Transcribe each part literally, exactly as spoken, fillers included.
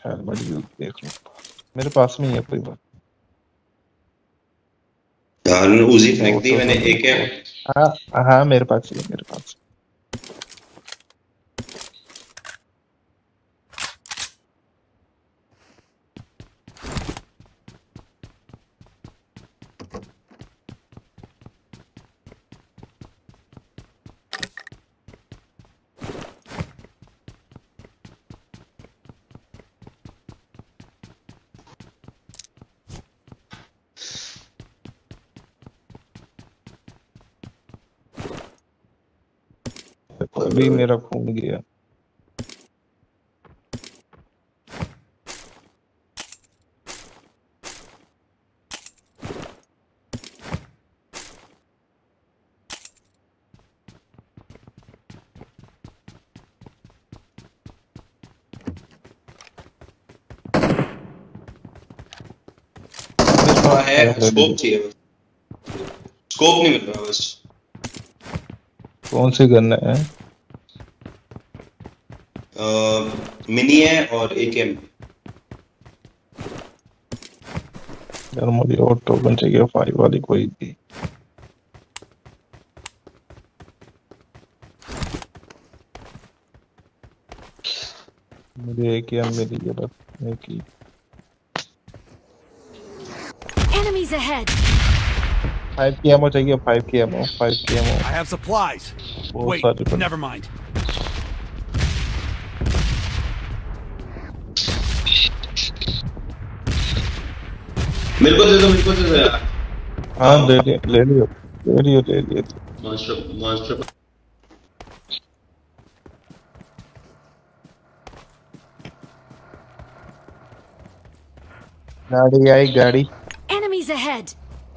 Helmet भी देख लो, मेरे पास में ही है कोई बात। यार उजी फेंक दी मैंने एक है। हाँ हाँ मेरे पास ही है, मेरे पास। अभी मेरा खून गया। है स्कोप चाहिए, स्कोप नहीं मिल रहा बस। कौन सी गन है? आ, मिनी है और एकेएम। यार मुझे और टोकन चाहिए फाइव वाली कोई भी। मुझे एक ही मिली है बस, एक ही। Enemies ahead. फाइव की एमो चाहिए, फाइव की एमो, फाइव की ammo. I have supplies. Wait, never mind. मेरे को दे दो, मेरे को दे दो यार। हाँ ले लियो, ले लियो, ले लियो, ले लियो। मॉन्स्टर मॉन्स्टर गाड़ी आई, गाड़ी। Enemies ahead.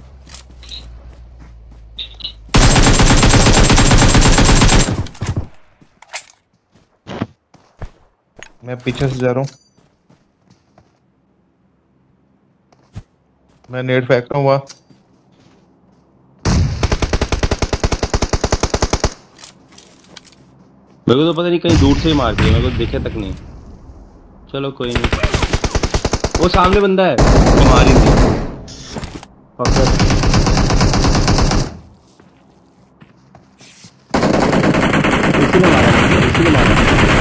मैं पीछे से जा रहा हूँ। मैं नेट फेंक रहा हूँ वहाँ। मेरे को तो पता नहीं, कहीं दूर से ही मार दिया, मेरे को दिखे तक नहीं। चलो कोई नहीं, वो सामने बंदा है, वो मारी थी पकड़। इसी ने मारा, इसी ने मारा।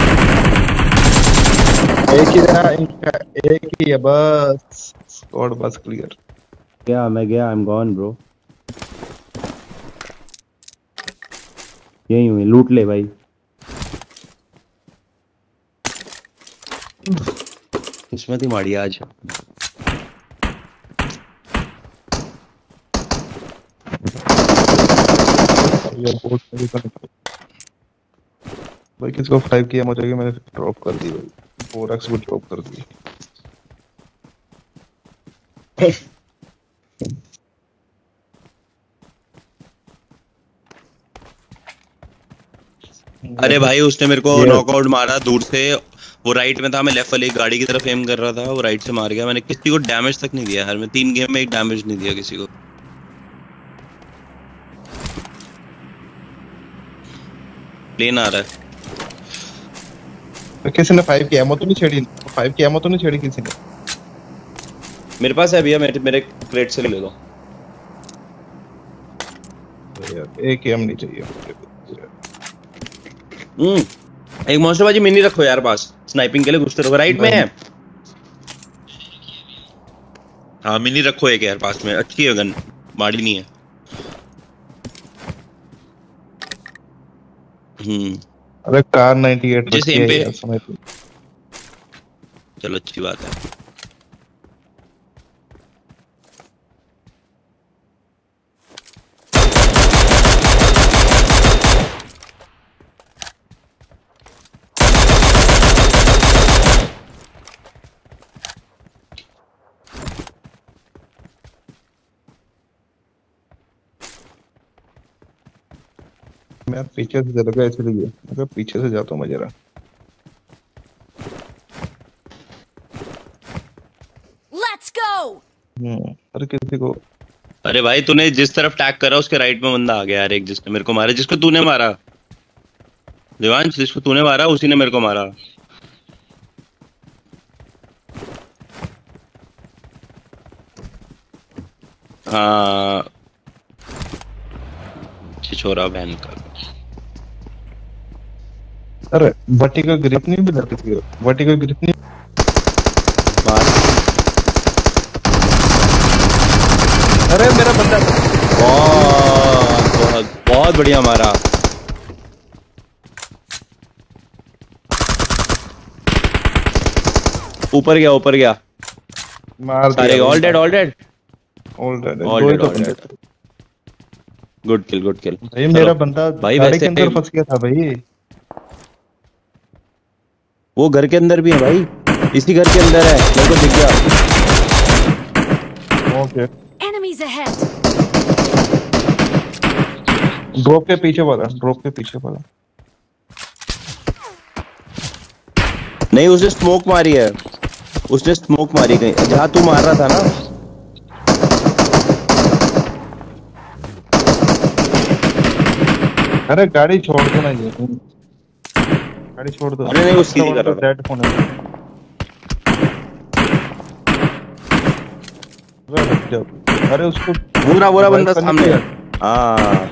एक ही रहा, इनका एक ही है बस। स्क्वाड बस क्लियर। गया मैं गया, आई एम गॉन ब्रो। यही हुई, लूट ले भाई। किस्मत ही माड़ी आज। भाई किसको फाइव की एमो चाहिए? मैंने ड्रॉप कर दी भाई, फोर एक्स भी ड्रॉप कर दी। अरे भाई उसने मेरे को नॉकआउट मारा दूर से, वो राइट में था, मैं लेफ्ट वाली गाड़ी की तरफ एम कर रहा था, वो राइट से मार गया। मैंने किसी को डैमेज तक नहीं दिया यार, मैं तीन गेम में एक डैमेज नहीं दिया किसी को। प्लेन आ रहा है। तो किसी ने फाइव की एमो तो नहीं छेड़ी? फाइव की एमो तो नहीं छेड़ी किसी ने? मेरे पास है भैया, मेरे मेरे क्रेट से ले लो। यार एक एम नहीं चाहिए। हम्म एक मॉन्स्टर बाजी मिनी रखो यार पास, स्नाइपिंग के लिए घुसते रहो। राइट में है। हाँ मिनी रखो एक यार पास में, अच्छी है गन, माड़ी नहीं है। हम्म अरे कार नाइंटी एट जैसे एम पे। समय पे। चलो अच्छी बात है। मैं पीछे से चला गया इसलिए, अगर पीछे से जाता हूँ मैं जरा। Let's go. हम्म अरे किसी को। अरे भाई तूने जिस तरफ टैग करा उसके राइट में बंदा आ गया यार, एक जिसने मेरे को मारा, जिसको तूने मारा देवांश, जिसको तूने मारा उसी ने मेरे को मारा। हाँ छिछोरा बहन का। अरे बट्टी का ग्रिप नहीं मिला किसी को, बट्टी का ग्रिप नहीं मार। अरे मेरा बंदा बहुत बहुत बहुत बढ़िया मारा। ऊपर गया ऊपर गया मार सारे all dead all dead all dead All दो ही dead, तो all बंदे dead. Good kill good kill. भाई मेरा बंदा भाई गाड़ी वैसे के अंदर फंस गया था भाई। वो घर के अंदर भी है भाई, इसी घर के अंदर है, मेरे को दिख गया। Okay Enemies ahead. ड्रॉप के पीछे वाला, ड्रॉप के पीछे वाला। नहीं उसने स्मोक मारी है, उसने स्मोक मारी गई जहाँ तू मार रहा था ना। अरे गाड़ी छोड़ दो ना ये, गाड़ी छोड़ दो। अरे नहीं वो सीधी कर रहा था। डेड फोन है। अरे उसको बुरा बुरा बंदा वाइप सामने करने है। हाँ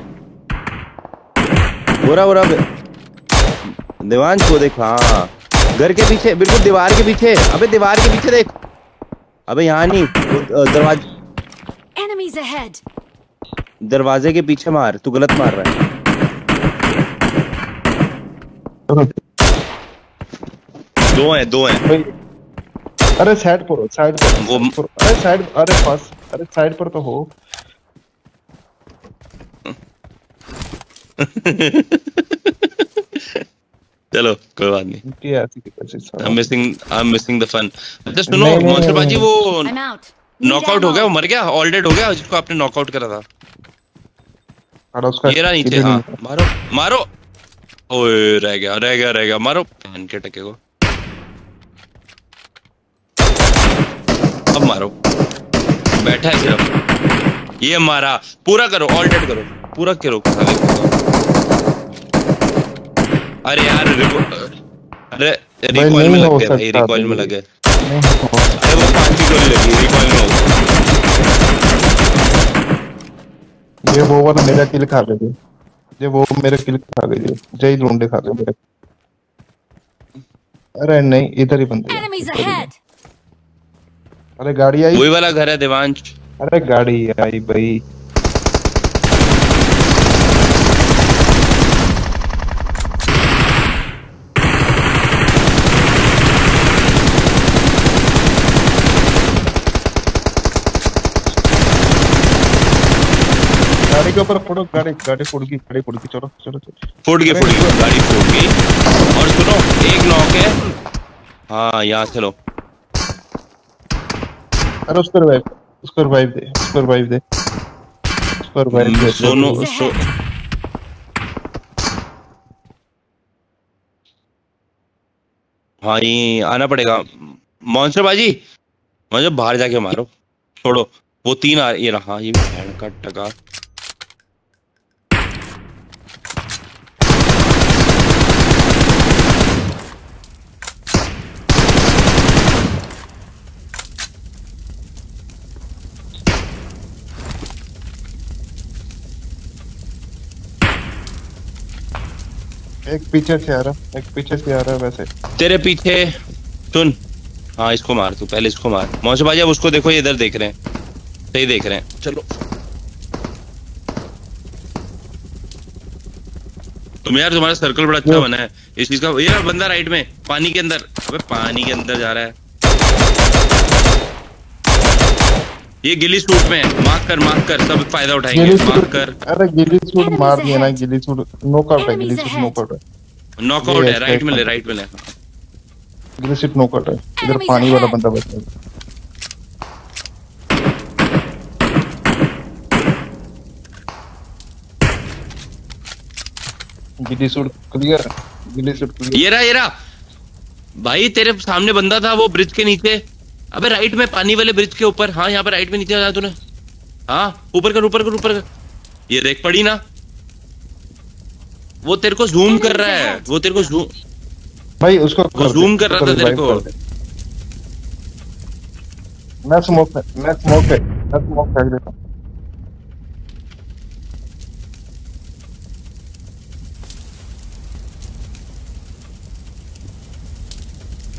बुरा बुरा देवांश को देख। हाँ घर के पीछे, बिल्कुल दीवार के पीछे। अबे दीवार के पीछे देख। अबे यहाँ नहीं, दरवाजे Enemies ahead. दरवाजे के पीछे मार, तू गलत मार रहा है। दो हैं दो हैं। भाई अरे साइड पर, साइड वो पर, अरे साइड, अरे पास, अरे साइड पर तो हो। चलो कोई बात नहीं। क्या ऐसी की कोशिश है? I'm missing I'm missing the fun। अच्छा सुनो नहीं, नहीं, मॉन्स्टर बाजी, वो I'm out. Need नॉकआउट हो ammo. गया, वो मर गया, ऑल डेड हो गया जिसको आपने नॉकआउट करा था। अरे उसका ये रहा नीचे। हाँ मारो मारो। ओए रह गया रह गया रह गया, मारो पहन के टके को। अब मारो, बैठा है सिर्फ। ये मारा, पूरा करो, ऑल डेड करो, पूरा करो। अरे यार अरे रिकॉइल में लग गया भाई, रिकॉइल में लग गया। अरे वो पांच की गोली लगी, रिकॉइल में हो गया। ये वो वाला मेरा किल खा गए, ये वो मेरा किल खा गए, जय ढूंढे खा गए मेरे। अरे नहीं इधर ही बंदे। Enemies ahead. अरे गाड़ी आई, वही वाला घर है देवांश। अरे गाड़ी आई भाई। गाड़ी के ऊपर फोड़ो, गाड़ी गाड़ी फूट गई, गाड़ी फूट गई। चलो चलो चलो, फूट गई फूट गई गाड़ी फूट गई। और सुनो एक नॉक है। हाँ यहाँ चलो। अरे उसको रिवाइव, उसको रिवाइव दे, उसको रिवाइव दे, उसको रिवाइव दे। सोनो सो हाँ ये आना पड़ेगा मॉन्स्टर बाजी। मुझे बाहर जाके मारो, छोड़ो वो तीन आ ये रहा। ये भैंड का टका। एक पीछे से आ रहा, एक पीछे से आ रहा है वैसे तेरे पीछे। सुन हाँ इसको मार, तू पहले इसको मार। मौसम बाजी अब उसको देखो, ये इधर देख रहे हैं, सही देख रहे हैं। चलो तुम यार, तुम्हारा सर्कल बड़ा अच्छा बना है इस चीज का। ये बंदा राइट में पानी के अंदर, अबे पानी के अंदर जा रहा है। ये गिली सूट में है, मार्क कर मार्क कर, सब फायदा उठाएंगे। मार्क कर। अरे गिली सूट मार दिया ना, गिली सूट नॉकआउट है, गिली सूट नॉकआउट है, नॉकआउट है। राइट में ले, राइट में ले। गिली सूट नॉकआउट है। इधर पानी वाला बंदा बचा है। Ghillie suit clear, ghillie suit clear. ये रहा ये रहा भाई, तेरे सामने बंदा था वो ब्रिज के नीचे। अबे राइट में, पानी वाले ब्रिज के ऊपर। हाँ यहाँ पे राइट में नीचे आया तूने। हाँ ऊपर कर ऊपर कर ऊपर कर। ये देख पड़ी ना, वो तेरे को जूम कर रहा है, वो तेरे को जूम भाई उसको वो जूम कर रहा था तेरे को। मैं स्मोक मैं स्मोक मैं स्मोक फेंक देता हूं।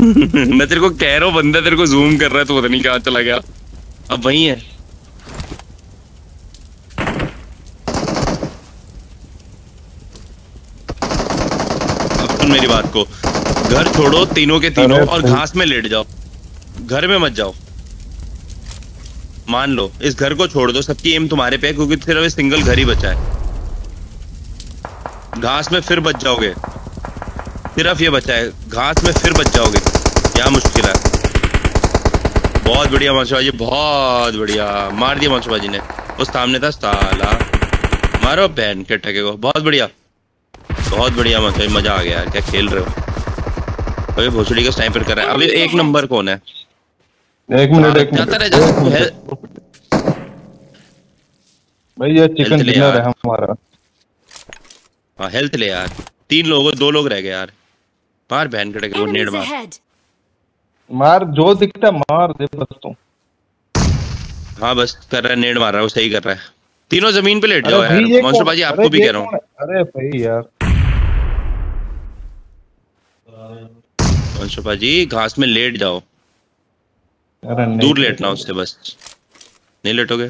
मैं तेरे को कह रहा हूँ बंदा तेरे को जूम कर रहा है तो पता नहीं कहाँ चला गया। अब वही है। अब सुन मेरी बात को, घर छोड़ो तीनों के तीनों और घास में लेट जाओ, घर में मत जाओ। मान लो इस घर को छोड़ दो, सबकी एम तुम्हारे पे है क्योंकि सिर्फ सिंगल घर ही बचा है। घास में फिर बच जाओगे, सिर्फ ये बचा है, घास में फिर बच जाओगे, क्या मुश्किल है। बहुत बढ़िया मंसूबाजी, बहुत बढ़िया मार दिया मंसूबाजी ने। उस सामने था साला, मारो बहन के टके को। बहुत बढ़िया बहुत बढ़िया मंसूबाजी, मजा आ गया यार। क्या खेल रहे हो। अभी भोसड़ी का स्नाइपर कर रहा है। अभी एक नंबर कौन है? एक मिनट एक जाता रह मिनट जाता भाई, ये चिकन डिनर है हमारा। हाँ हेल्थ ले यार। तीन लोग, दो लोग रह गए यार। मार बहन के टके को, नेड Enemies मार ahead. मार जो दिखता मार दे बस तू। हाँ बस कर रहा है, नेड मार रहा है वो, सही कर रहा है। तीनों जमीन पे लेट अरे जाओ भाई, ये यार। कौन- मंसूबाजी आपको अरे भी ये कह रहा हूँ। कौन है? अरे भाई यार, मंसूबाजी घास में लेट जाओ, अरे नहीं। दूर लेटना उससे बस। नहीं लेटोगे?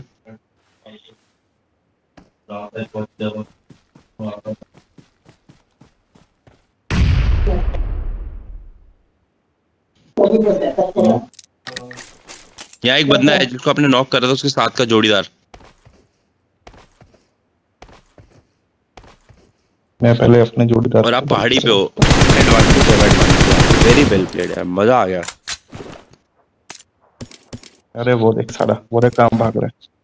यहाँ एक बंदा है जिसको आपने नॉक करा था, उसके साथ का जोड़ीदार। मैं पहले अपने जोड़ीदार। और आप पहाड़ी पे हो। एडवांटेज है, एडवांटेज। वेरी वेल प्लेड यार, मजा आ गया। अरे वो देख साला, वो देख काम भाग रहा है।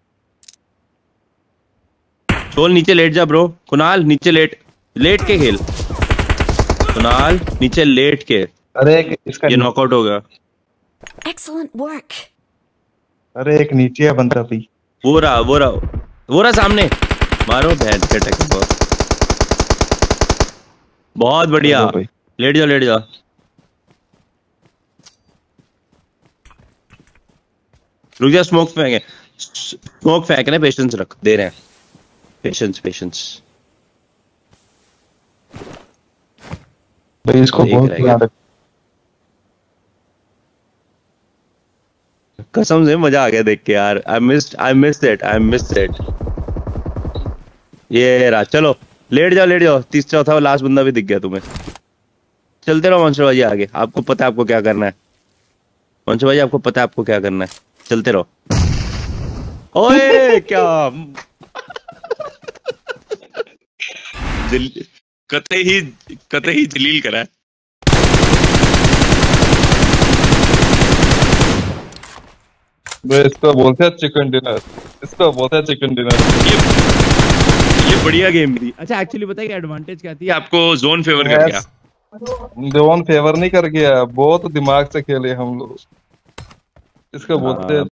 चोल नीचे लेट जा ब्रो। कुणाल नीचे लेट, लेट के खेल। कुणाल नीचे लेट के। अरे एक इसका ये नॉकआउट हो गया। Excellent work. अरे एक नीचे है बंदा भी। वो रहा वो रहा वो रहा सामने। मारो बहन के टके को। बहुत बढ़िया। चलो भाई। लेट जा लेट जा। रुक जा, स्मोक फेंके, स्मोक फेंकने, पेशेंस रख, दे रहे हैं। Patience patience. भाई इसको देख बहुत रहा है ध्यान रख। कसम से मजा आ गया देख के यार। I missed I missed it I missed it. ये रहा, चलो लेट जाओ लेट जाओ। तीस चौथा लास्ट बंदा भी दिख गया तुम्हें। चलते रहो मंसूबाजी आगे, आपको पता है आपको क्या करना है। मंसूबाजी आपको पता है आपको क्या करना है, चलते रहो। ओए क्या दिल कतई ही कतई जलील करा है। भाई इसको बोलते हैं चिकन डिनर, इसको बोलते हैं चिकन डिनर। ये ये बढ़िया गेम थी। अच्छा एक्चुअली पता है क्या एडवांटेज क्या थी? आपको जोन फेवर कर गया। जोन फेवर नहीं कर गया, बहुत दिमाग से खेले हम लोग। इसको बोलते हैं